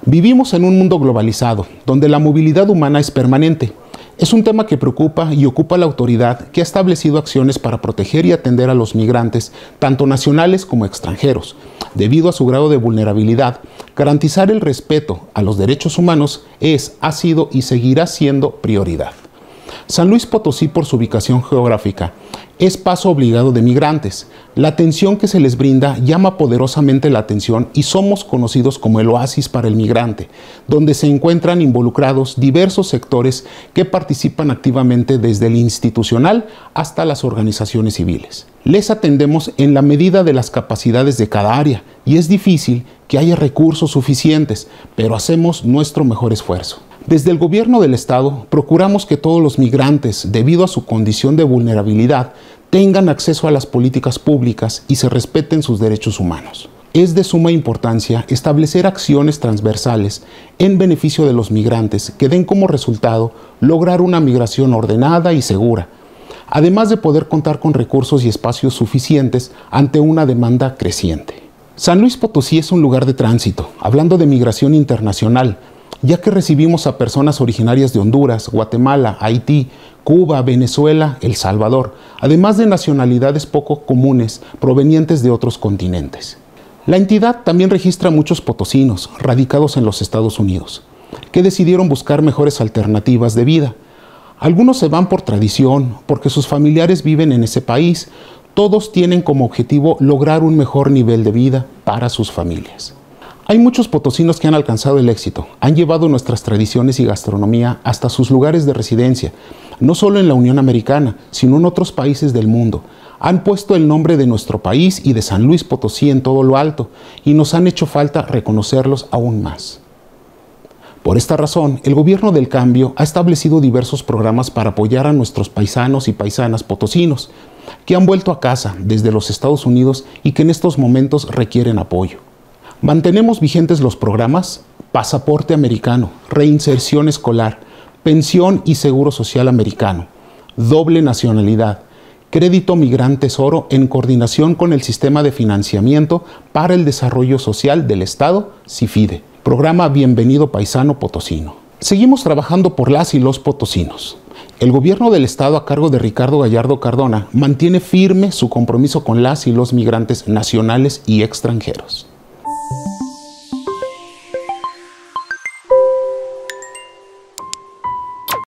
Vivimos en un mundo globalizado, donde la movilidad humana es permanente. Es un tema que preocupa y ocupa la autoridad que ha establecido acciones para proteger y atender a los migrantes, tanto nacionales como extranjeros. Debido a su grado de vulnerabilidad, garantizar el respeto a los derechos humanos ha sido y seguirá siendo prioridad. San Luis Potosí, por su ubicación geográfica, es paso obligado de migrantes. La atención que se les brinda llama poderosamente la atención y somos conocidos como el oasis para el migrante, donde se encuentran involucrados diversos sectores que participan activamente desde el institucional hasta las organizaciones civiles. Les atendemos en la medida de las capacidades de cada área y es difícil que haya recursos suficientes, pero hacemos nuestro mejor esfuerzo. Desde el gobierno del estado procuramos que todos los migrantes, debido a su condición de vulnerabilidad, tengan acceso a las políticas públicas y se respeten sus derechos humanos. Es de suma importancia establecer acciones transversales en beneficio de los migrantes que den como resultado lograr una migración ordenada y segura, además de poder contar con recursos y espacios suficientes ante una demanda creciente. San Luis Potosí es un lugar de tránsito, hablando de migración internacional, ya que recibimos a personas originarias de Honduras, Guatemala, Haití, Cuba, Venezuela, El Salvador, además de nacionalidades poco comunes provenientes de otros continentes. La entidad también registra muchos potosinos radicados en los Estados Unidos, que decidieron buscar mejores alternativas de vida. Algunos se van por tradición, porque sus familiares viven en ese país. Todos tienen como objetivo lograr un mejor nivel de vida para sus familias. Hay muchos potosinos que han alcanzado el éxito, han llevado nuestras tradiciones y gastronomía hasta sus lugares de residencia, no solo en la Unión Americana, sino en otros países del mundo. Han puesto el nombre de nuestro país y de San Luis Potosí en todo lo alto, y nos han hecho falta reconocerlos aún más. Por esta razón, el gobierno del cambio ha establecido diversos programas para apoyar a nuestros paisanos y paisanas potosinos, que han vuelto a casa desde los Estados Unidos y que en estos momentos requieren apoyo. Mantenemos vigentes los programas Pasaporte Americano, Reinserción Escolar, Pensión y Seguro Social Americano, Doble Nacionalidad, Crédito Migrante Tesoro en coordinación con el Sistema de Financiamiento para el Desarrollo Social del Estado, CIFIDE, Programa Bienvenido Paisano Potosino. Seguimos trabajando por las y los potosinos. El gobierno del estado a cargo de Ricardo Gallardo Cardona mantiene firme su compromiso con las y los migrantes nacionales y extranjeros.